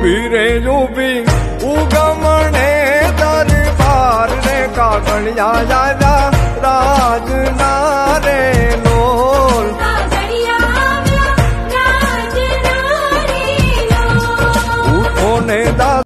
वीरे UV उगमणे दरबार रे कागड़िया राजा राज नारे लोल उठो ने